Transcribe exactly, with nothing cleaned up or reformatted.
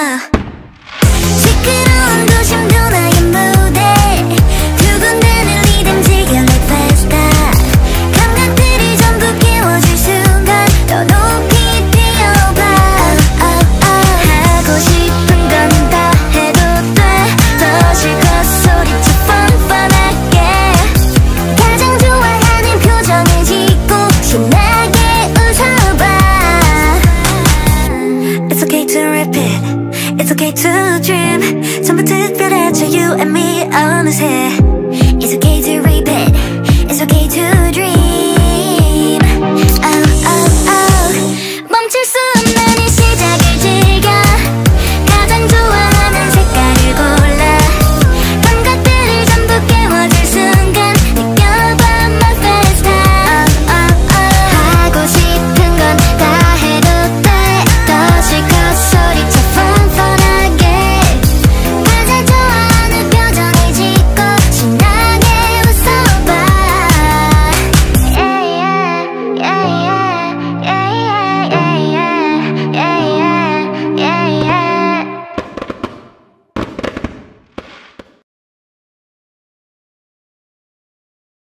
시끄러운 도심도 나의 무대 두 군데는 리듬 즐겨 like festa 감각들이 전부 깨워질 순간 더 높이 뛰어봐 oh, oh, oh. 하고 싶은 건 다 해도 돼 더 실컷 소리쳐 펀펀하게 가장 좋아하는 표정을 짓고 신나게 웃어봐 It's okay to repeat It's okay to dream 전부 특별해져 you and me 어느새 It's okay to repeat It's okay to dream Oh oh oh 멈출 수 없는 이 시작